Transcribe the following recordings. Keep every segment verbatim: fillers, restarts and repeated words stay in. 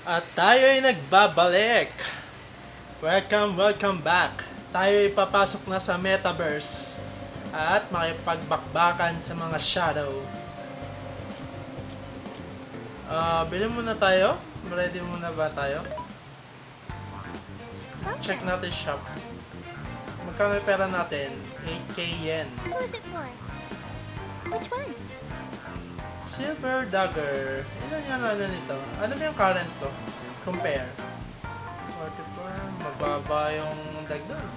At tayo ay nagbabalik. Welcome, welcome back. Tayo ay papasok na sa Metaverse at makipagbakbakan sa mga shadow. Uh, bilhin muna tayo. Ready muna ba tayo? Check natin shop. Magkano yung pera natin? eight K yen. Who is it for? Which one? Silver Dagger. Ilan yung ano nito? Ano ba yung current to? Compare. forty-four. Mababa yung dagdag.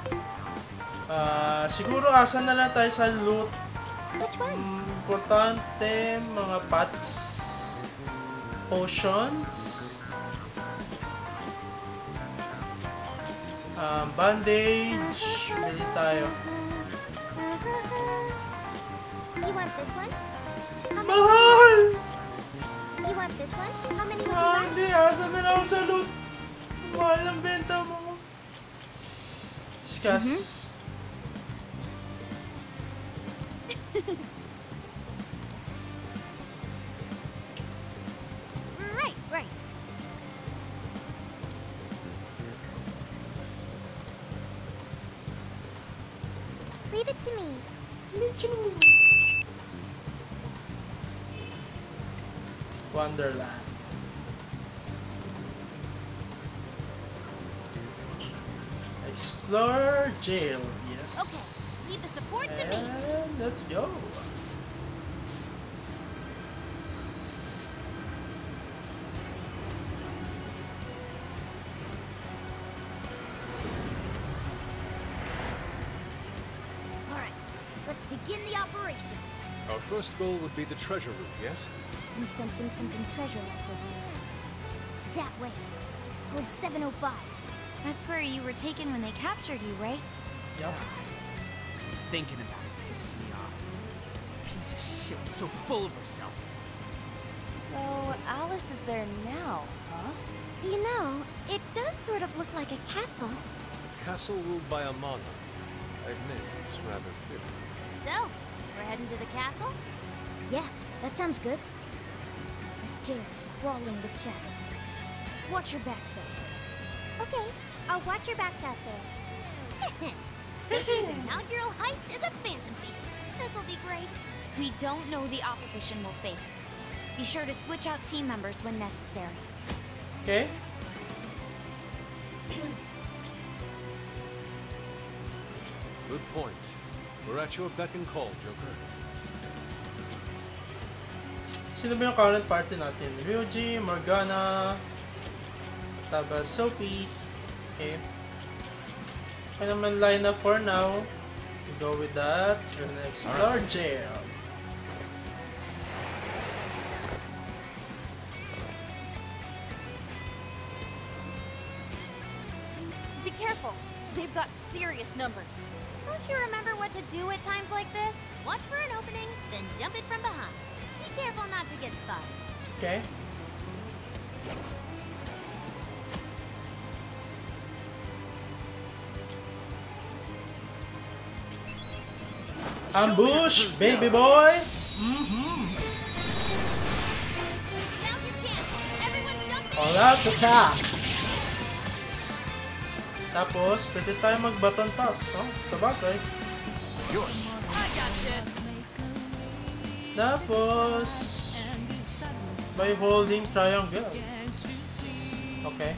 Uh, siguro asa na lang tayo sa loot. Which one? Um, importante, mga pots. Potions. Um, bandage. Bili tayo. You want this one? How many Mahal! You want this one? How many would you Ah, like? hindi. Asa na lang ako sa loot. Mahal ang benta mo. Discuss. Right, right. Leave it to me. Wonderland. Explore jail. Yes. Okay, leave the support to me. And let's go. All right, let's begin the operation. Our first goal would be the treasure room, yes? I'm sensing something treasure-like over here. That way, towards seven oh five. That's where you were taken when they captured you, right? Yep. Just thinking about it pisses me off. Piece of shit, so full of herself. So, Alice is there now, huh? You know, it does sort of look like a castle. A castle ruled by a monarch. I admit, it's rather fitting. So, we're heading to the castle? Yeah, that sounds good. This jail is crawling with shadows. Watch your backs out there. Okay, I'll watch your backs out there. Sophie's inaugural heist is a phantom thief. This'll be great. We don't know the opposition will face. Be sure to switch out team members when necessary. Okay. Good point. We're at your beck and call, Joker. Sino ba yung current party natin? Ryuji, Morgana, tapos Sophie. Okay. Okay naman line up for now. We go with that. We're gonna explore jail. Be careful. They've got serious numbers. Don't you remember what to do at times like this? Watch for an opening, then jump it from behind. Be careful not to get spotted. Okay. Ambush, baby boy! Mm-hmm. Now's your chance. Everyone jump in. All out attack! Tapos, pwede tayo mag-button pass. Oh, sabagay. Yours. I got this. Tapos, by holding triangle. Okay.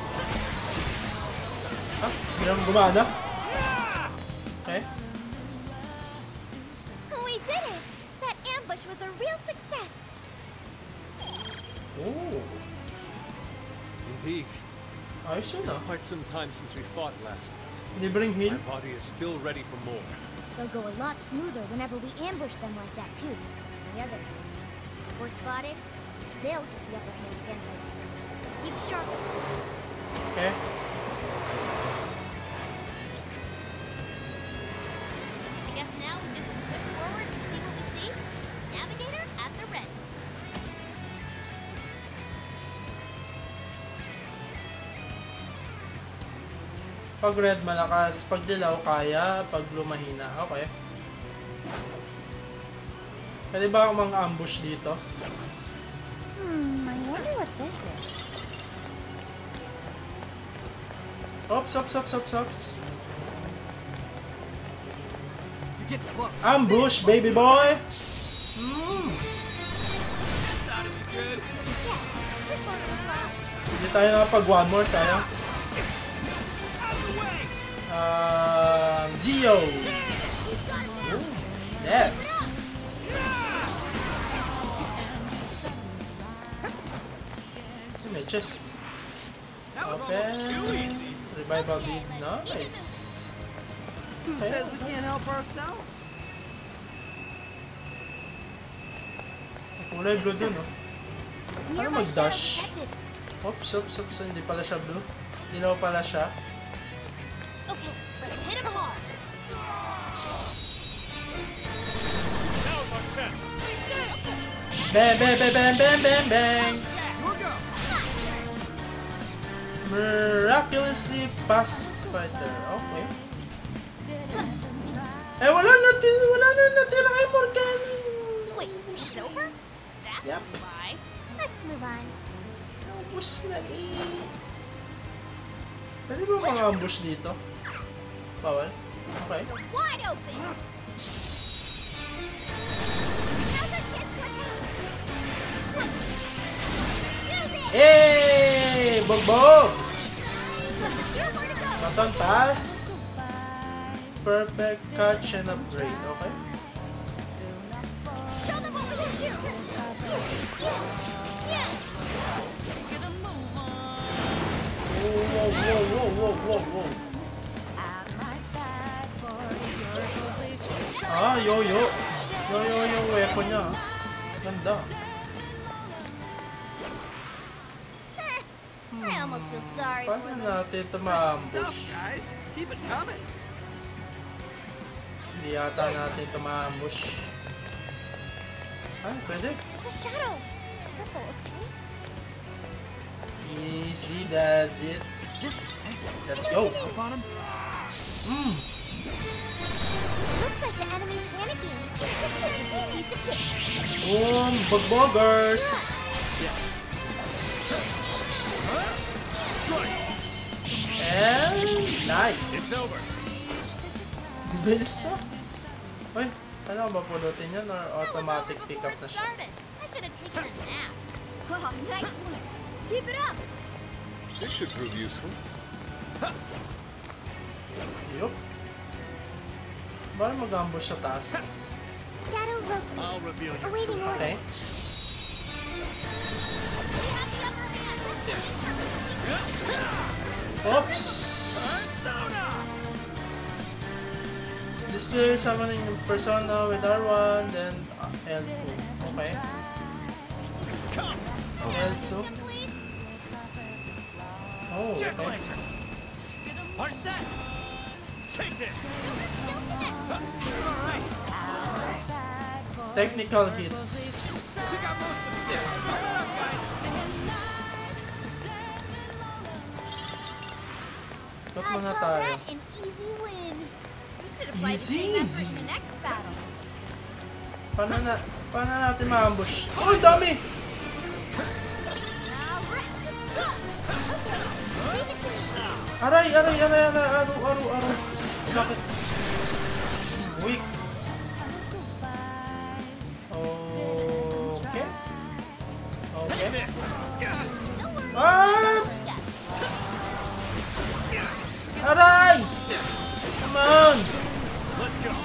Ah, hindi naman gumana. Okay. We did it! That ambush was a real success. Oh, Indeed. ayos yun ah. Quite some time since we fought last night. Libreng heal. My body is still ready for more. They'll go a lot smoother whenever we ambush them like that, too. On the other hand, if we're spotted, they'll get the upper hand against us. Keep sharp. Okay. I guess now we just push forward and see what we see. Navigator at the ready. Pag red malakas, pag dilaw kaya, pag lumahina. Okay. Pwede ba akong mang-ambush dito? Hmm, I wonder what this is. Ops, ops, ops, ops, ops. You're getting close. Ambush, baby boy! Mm. This ought to be good. This one was fun. Hindi tayo nakapag one more, sayang. Out of the way. Um, Zio! Yes! May chest. That was Open. almost too easy. Revival bead. Nice. Who says we can't help ourselves? Kulay blue dun, oh. Ano Nearby shadow mag-dash? detected. Oops, oops, oops. Hindi pala siya blue. Dilaw pala siya. Okay, let's hit him hard. Now's our chance. Bang, bang, bang, bang, bang, bang, bang! Your go. Miraculously past fighter. Okay. Eh, wala natin, wala na natira kay Morgan. Wait, it's over? That's Yep. why. Let's move on. Ambush na eh. Pwede ba mga ambush dito? Bawal? Okay. Wide open. Now's our chance to attack. Use it. Hey! Bogbog! You're where to go. Button pass. Perfect catch and upgrade. Okay. Show them what we can do. Yeah. Whoa, whoa, whoa, whoa, whoa, whoa, whoa. Ah, yo-yo. Yo-yo yung weapon niya. ah. Ganda. I almost feel sorry for Paano them. natin ito Stuff, ma-ambush? guys. Keep it coming. Hindi yata natin ito ma-ambush. Ah, pwede. It's a shadow. Careful, okay? Easy does it. It's this way. Let's go. Up on him. Mm. Looks like the enemy's panicking. This is a piece of cake. Boom! Bugboggers! And nice! It's over. Bilis ah! Uy, ano ba pulutin yan or automatic That was over pickup before na it siya? started. I should have taken a nap. Oh, nice one. Keep it up. This should prove useful. Yup. Baka mag-ambush sa taas. Shadow located. I'll reveal your Awaiting true Okay. orders. We have the upper hand. Oops! Display summoning persona with R one, then uh, L two. Okay. L two. Complete. Oh, Jack okay. Lantern. Our set. Take this. Still connect. All right. Technical hits. Took out most of it. Keep it up, guys. Cut I muna call tayo. that an easy win. We should apply the Easy, same effort easy. in the next battle. Paano na, paano natin ma-ambush? Oh, ang dami! Now, right. Go. Okay. Leave it to me. Aray, aray, aray, aray, aro, aro, aro. Sakit. Weak. Okay. Okay. Don't worry. Ah! Yeah. Aray! Come on! Let's go.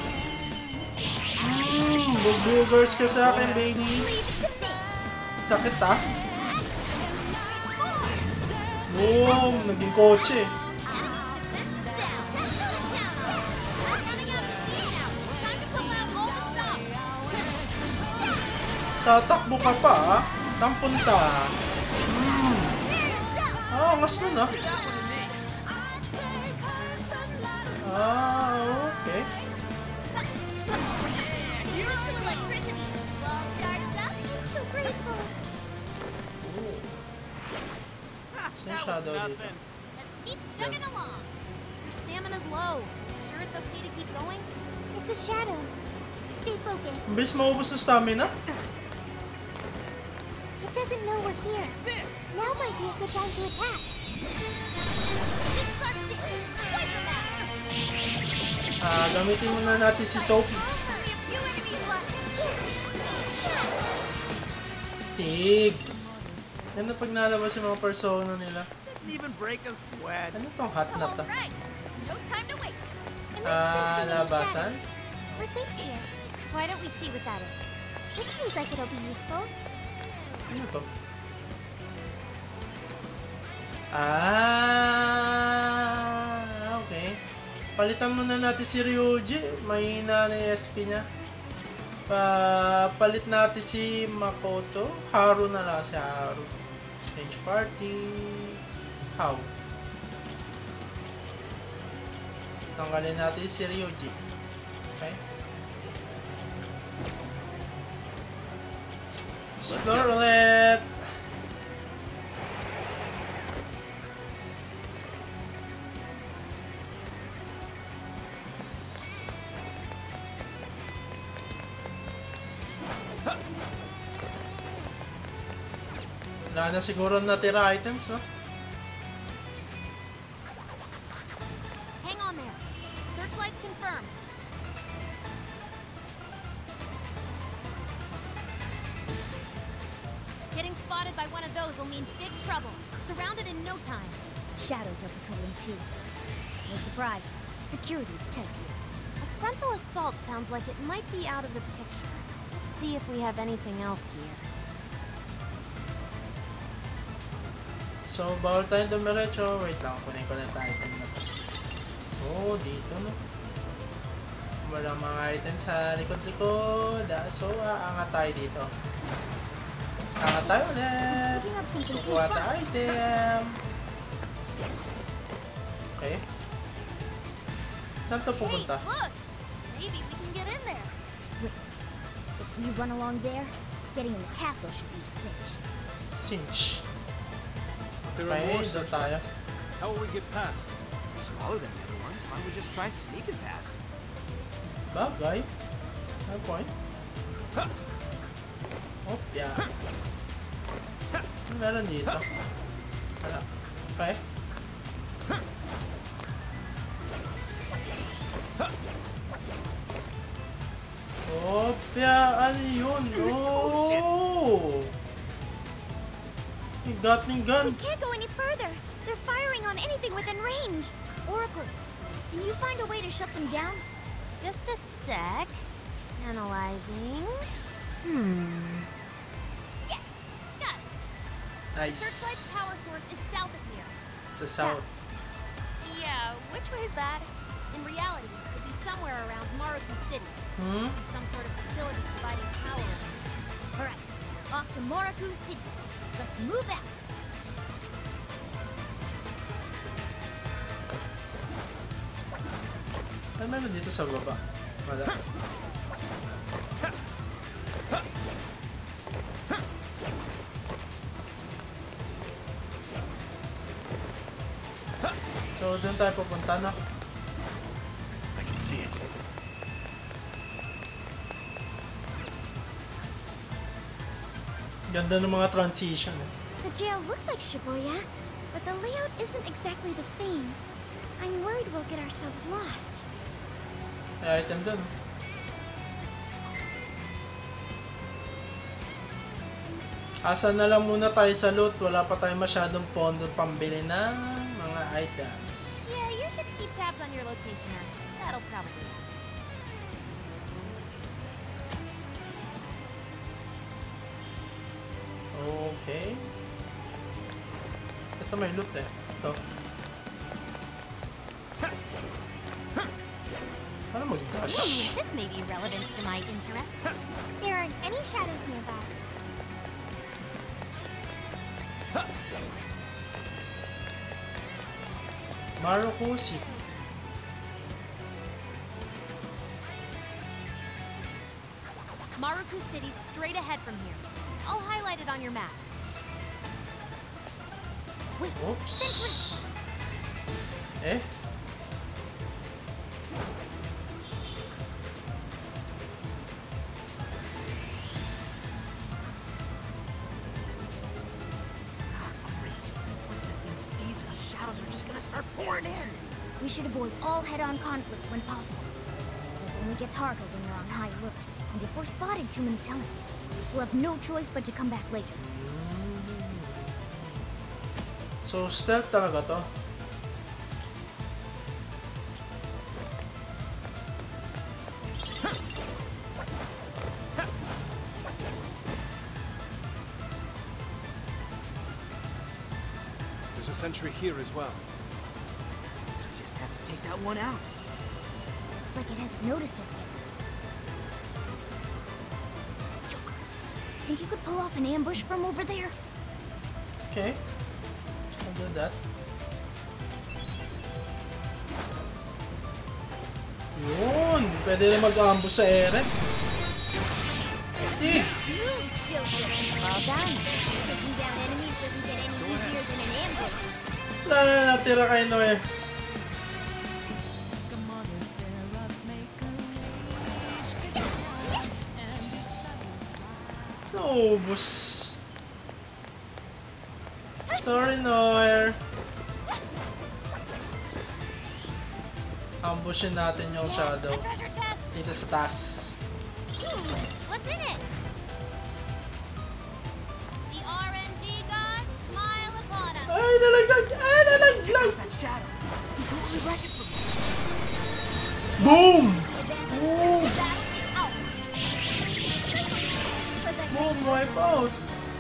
Mmm, bugboogers ka sa akin, baby. Leave it to me. Sakit ah. Boom! Naging kotse. Enemy's defense is down. Let's go to town. We're running out of steam now. Time to pull out all the stops. Tatakbo ka pa ah. Tampunta. Mmm. Ah, angas nun ah. That one to me. Ah, okay. Here's some electricity. Well charged up. I'm so grateful. Ah, Same that shadow was dito. nothing. Let's keep chugging along. Your stamina's low. Sure it's okay to keep going? It's a shadow. Stay focused. Ang bilis maubos ng stamina. It doesn't know we're here. This. Now might be a good time to attack. This is our chance. Ah, gamitin muna natin si Sophie. Only a few enemies left. Stig! Ano pag nalabas yung mga persona nila? Didn't even break a sweat. Ano tong hot na to? Alright, no time to waste. I'm not Ah, sensing any labasan? shadows. We're safe here. Why don't we see what that is? This seems like it'll be useful. Ano to? Ah, okay. Palitan muna natin si Ryuji. Mahina na yung S P niya. Pa palit natin si Makoto. Haru na lang si Haru. Change party. How? Tanggalin natin si Ryuji. Okay. Explore ulit. Wala na siguro natira items, no? Hang on there. Searchlights confirmed. Getting spotted by one of those will mean big trouble. Surrounded in no time. Shadows are patrolling too. No surprise. Security's tight here. A frontal assault sounds like it might be out of the picture. Let's see if we have anything else here. So, bawal tayong dumiretso. Wait lang, kunin ko lang tayo item na to. Oh, dito, no? Walang mga items sa likod-likod. Ah, so, aangat tayo dito. Aangat tayo ulit. Picking up something Kukuha cool. tayo item. Okay. Saan to Hey, pupunta? look! Maybe we can get in there. If we run along there, getting in the castle should be a cinch. Cinch. There are Okay, more doon tayo. searchlights. How will we get past? Smaller than the other ones. Why don't we just try sneaking past? Bagay. No point. Oh, yeah. Ano meron dito? Wala. Okay. Opya, ano yun? Oh! You got me gun. We can't go any further. They're firing on anything within range. Oracle, can you find a way to shut them down? Just a sec. Analyzing. Hmm. Yes, got it. Searchlight's Nice. power source is south of here. Sa south. Yeah, which way is that? In reality, it'd be somewhere around Maruku City. Hmm? Some sort of facility providing power. All right, off to Moraku City. Let's move out. Ano meron dito sa baba? Wala. So, doon tayo pupunta, no? I can see it. Ganda ng mga transition, eh. The jail looks like Shibuya, but the layout isn't exactly the same. I'm worried we'll get ourselves lost. May item doon. Asa na lang muna tayo sa loot. Wala pa tayong masyadong pondo pambili ng mga items. Yeah, you should keep tabs on your location map. That'll probably help. Okay. Ito may loot eh. Ito. Paano mag-dash? Hmm, this may be relevant to my interests. There aren't any shadows nearby. Maruku City. Maruku City's straight ahead from here. I'll highlight it on your map. Wait, Oops. Eh? Ah, great. Once that thing sees us, shadows are just gonna start pouring in. We should avoid all head-on conflict when possible. It only gets harder when you're on high alert. And if we're spotted too many times, we'll have no choice but to come back later. So, stealth talaga to. There's a sentry here as well. So we just have to take that one out. Looks like it hasn't noticed us yet. Joker, think you could pull off an ambush from over there? Okay. I'll do that. Yun! Pwede na mag-ambush sa ere. Steve! Well done. Taking down enemies doesn't get any easier than an ambush. Wala na natira kay Noe. Naubos. Sorry, Noe. Ambushin natin yung shadow A treasure chest. dito sa taas. Ooh, what's in it? The R N G gods smile upon us. Ay, nalaglag! Ay, nalaglag! That shadow. He totally wrecked it for me. Boom! Advantage Boom! of the battle is out. Was that Boom! nice? Wipe out!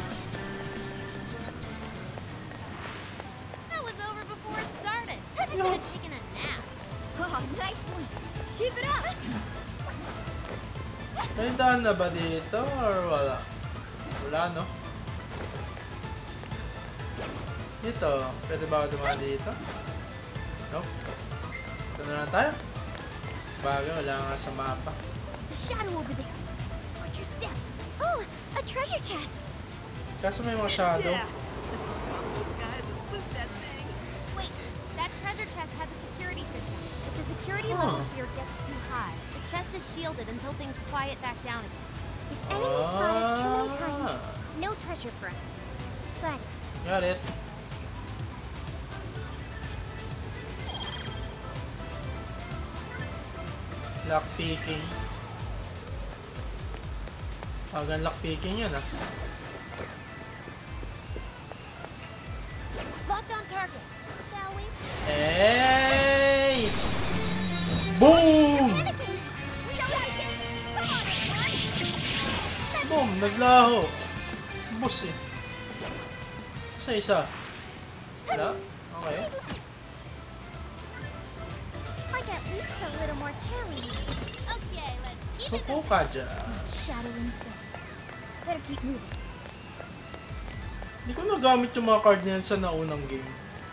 That was over before it started. I should have taken a nap. Oh, nice one. Keep it up. May daan na ba dito or wala? Wala, no? Dito, pwede ba ako dumaan dito? Nope. Ito na lang tayo. Bagay, wala nga sa mapa. There's a shadow over there. Watch your step. Oh, a treasure chest. Kaso may mga shadow. Yeah. Let's stop those guys and loot that thing. Wait, that treasure chest has a security system. If the security Huh. level here gets too high, the chest is shielded until things quiet back down again. If enemies spot us too many times, no treasure for us. Got it. Got it. Lockpicking. Agan lockpicking yun ah. Locked on target. Shall we? Hey! Boom! Anakin! We don't like it! Come on, everyone! Boom! Naglaho! Boss eh. Isa-isa. Wala? Okay. Like at least a little more challenge. Okay, let's keep it Suko ka dyan. shadow inside. Better keep moving. Hindi ko nagamit yung mga card na yan sa naunang game.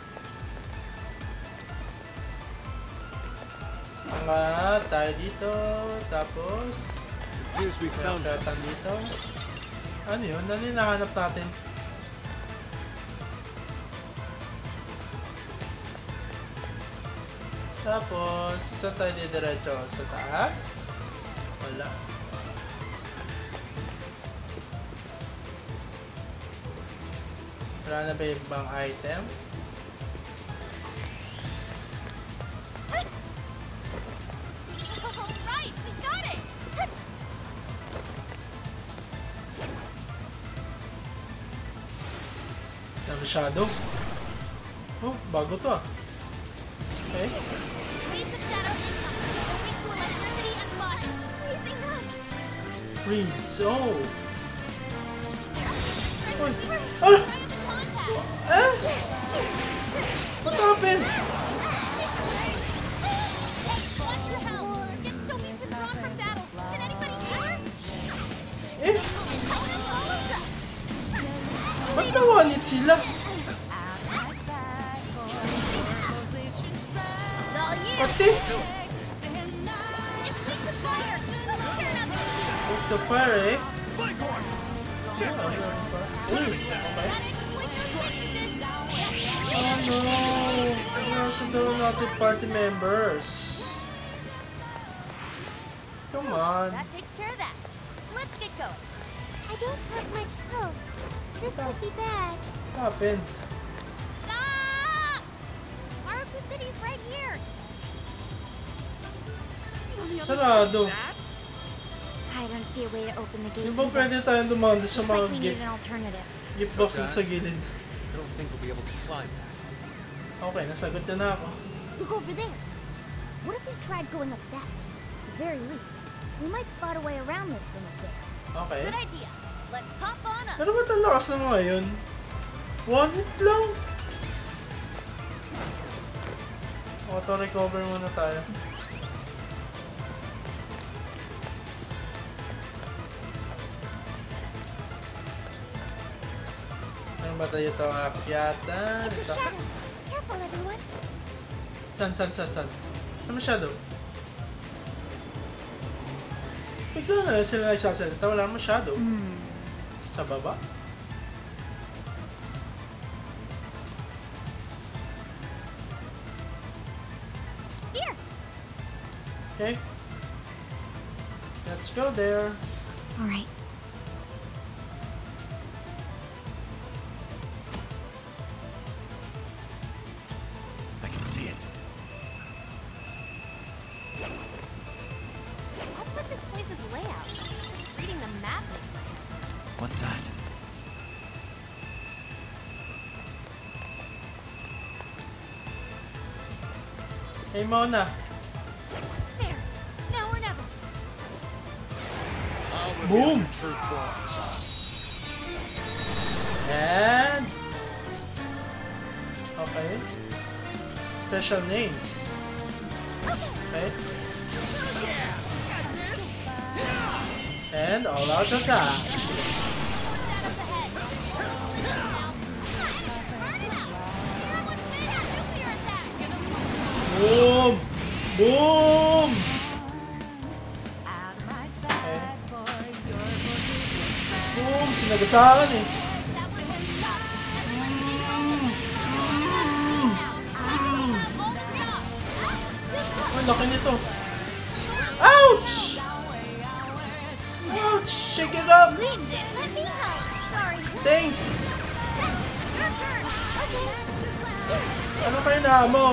Angat tayo dito. Tapos Here's we may found some. akatan dito. Ano yun? Ano yung nahanap natin? Tapos, saan tayo didiretso? Sa taas? Wala. Wala na ba yung ibang item? Alright, we got it! Dami shadow. Oh, bago to ah. Okay. Waves of shadows incoming. They're weak to electricity and fire. Freezing up! Freeze. Oh. We were Ah! private contact! Eh? What happened? Hey, watch your health! Yet Sophie's withdrawn from battle. Can anybody hear her? Eh? Help us, Rosa! Ba't nawanit sila? It's all you! Pati? It's weak to fire! Let's tear it up! Hook the fire eh. Uy, okay. Gotta exploit those weaknesses! Oh no! Nasa daw natin party members. Come on. That takes care of that. Let's get going. I don't have much hope. This could be bad. What happened? Stop! Maruku City's right here. Sarado. I don't see a way to open the gate. Di ba either. pwede tayong dumanda sa Looks mga like we need gift, an alternative. gift boxes sa gilid? I don't think we'll be able to climb that. Okay, nasagot na na ako. Look over there. What if we tried going up that way? At the very least, we might spot a way around this from up there. Okay. Good idea. Let's hop on up. Pero ba't ang lakas na mga yun? One hit lang. Auto-recover muna tayo. Ano ba tayo ito ang akyatan? It's a Ito. shadow. Careful, everyone. San, san, san, san? Saan masyado? Bigla na lang sila nagsasalita. Wala masyado. Hmm. Sa baba? Here. Okay. Let's go there. All right. I can see it. What's with this place's layout? Just reading the map makes my head hurt. What's that? Hey, Mona. There. Now or never. Boom! True form. And... Okay. Special names. Okay. And all out attack. Boom! Boom! Okay. Boom! Sinagasakan eh. Ang laki nito. Ouch! Ouch! Shake it up! Let me help. Sorry. Thanks! Your turn. Okay. Ano kayo na mo?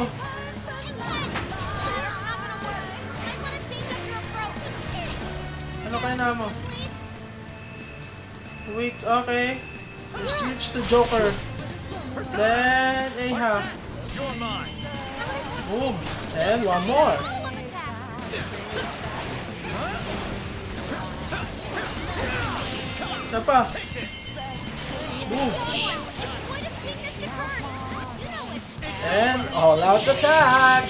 Ano kayo na mo? Weak, okay. You switch to Joker. Then, Aha. You're mine. Boom! And one more. Isa pa. Boom! And all out attack!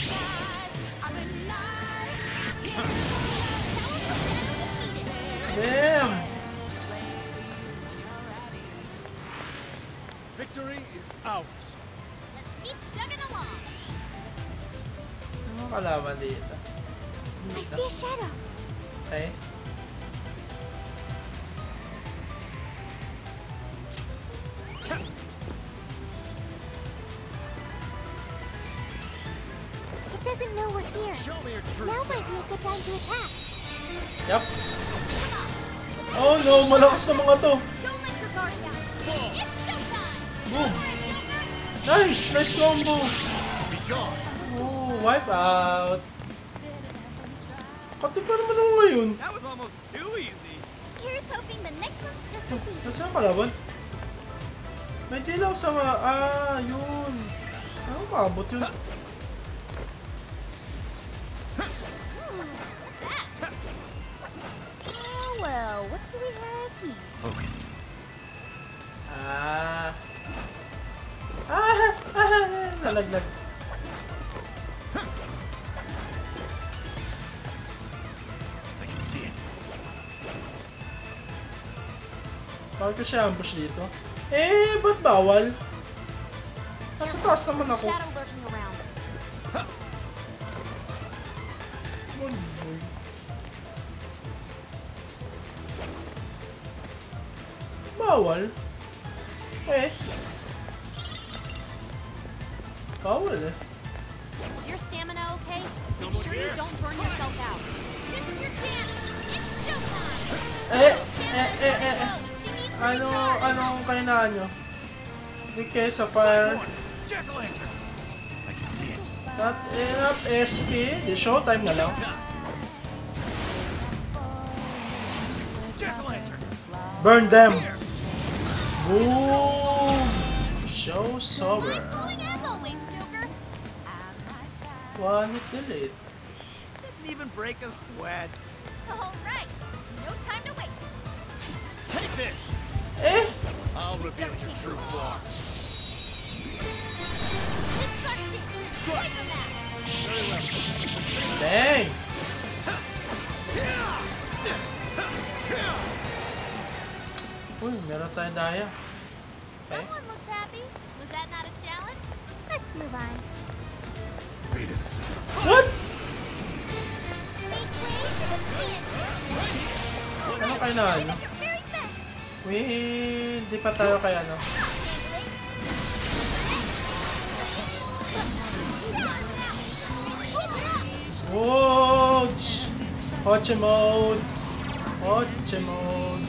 Damn! Victory is ours. Keep chugging along. Ano kalaman dito? I see a shadow. Okay. It doesn't know we're here. Show me your true Now self. might be a good time to attack. Yup. Oh no! Malakas na mga to! Don't let your guard down. It's showtime. Boom! Nice! Nice combo! Be gone. Oh, wipe out! Kati pa naman ako ngayon. That was almost too easy. Here's hoping the next one's just as easy. Nasaan ang kalaban? May dilaw sa mga... Ah, yun. Ano maabot yun? Oh well, what do we have here? Focus. Ah. Ah! Ah! Nalaglag. I can see it. Bakit ko siya ambush dito? Eh, ba't bawal? Nasa taas naman ako. Shadow lurking around. Oh, boy. Bawal? Eh. Bawal eh. Is your stamina okay? Make sure you don't burn yourself out. This is your chance. It's showtime. Eh, eh, eh, eh, eh. Ano, anong kainaan nyo? Weak kayo sa fire. Jack-o'-lantern. I can see it. Not enough S P. Di showtime na lang. Burn them! Boom! Show sober. As always, Joker. One hit delete. Didn't even break a sweat. All right. No time to waste. Take this! Eh? I'll reveal your true form. This is our chance. Strike on that. Very well. Dang! Uy, meron tayong daya. Someone looks happy. Was that not a challenge? Let's move on. Wait a second. What? Make way for the plant. Ano kayo na ano? Your very best. Uy, di pa tayo kaya ano. Whoa! Hoche mode! Hoche mode!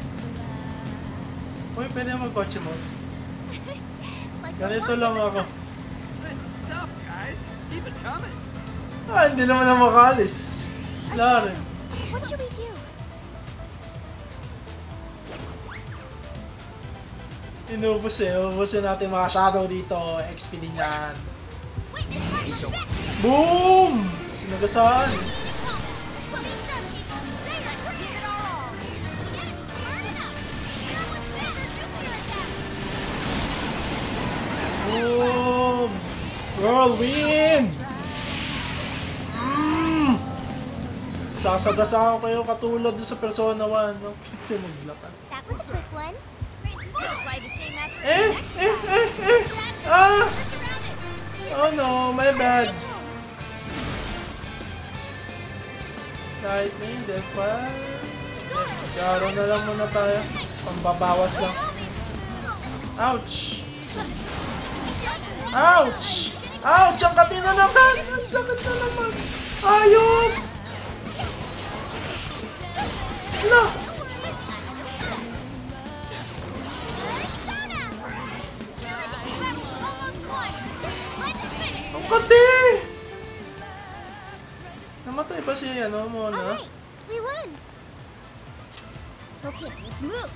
Uy, pwede mag-hoche mode. Ganito lang ako. Good stuff, guys. Keep it coming. Ah, hindi naman na makalis. Wala rin. What should we do? Inubos eh. Ubusin natin mga shadow dito. X P din yan. Wait, this part's back. Boom! Sinagasaan. Boom! Whirlwind! Mm! Sasagasaan ko kayo katulad doon sa Persona one. No? Ito maglakad. That was a quick one. Apply the same effort Eh! next Eh! Eh! Eh! Ah! Let's around it. Oh no! My bad! Lightning, defile. Garo na lang muna tayo. Pambabawas lang. Ouch! Ouch! Ouch! Ang kati na naman! Ang sakit na naman! Ayop! Ala! Ang kati! Namatay ba si ano mo na? Alright, we won. Okay, let's move.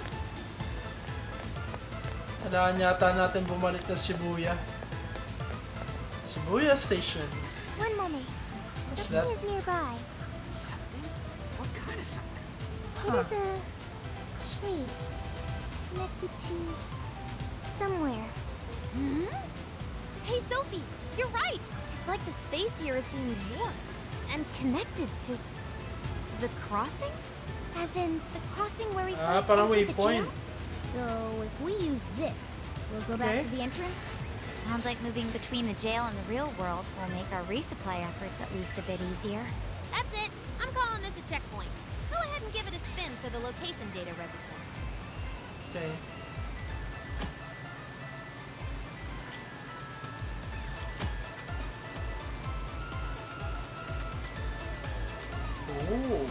Kailangan yata natin bumalik na Shibuya. Shibuya Station. One moment. What's Something that? is nearby. Something? What kind of something? It is a space connected to somewhere. Hmm? Hey, Sophie, you're right. It's like the space here is being warped and connected to the crossing. As in the crossing where we Ah, first parang entered the waypoint. jail. So if we use this, we'll go back Okay. to the entrance. Sounds like moving between the jail and the real world will make our resupply efforts at least a bit easier. That's it. I'm calling this a checkpoint. Go ahead and give it a spin so the location data registers. Okay. Oh.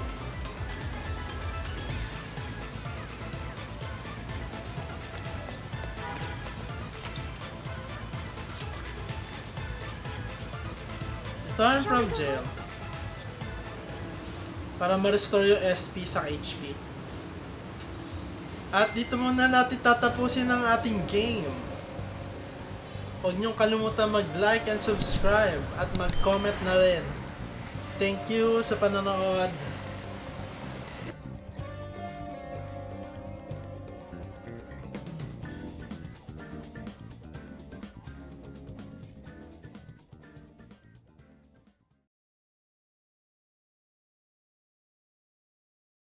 Return from jail. Para ma-restore yung S P sa H P. At dito muna natin tatapusin ang ating game. Huwag niyong kalimutan mag-like and subscribe at mag-comment na rin. Thank you sa panonood.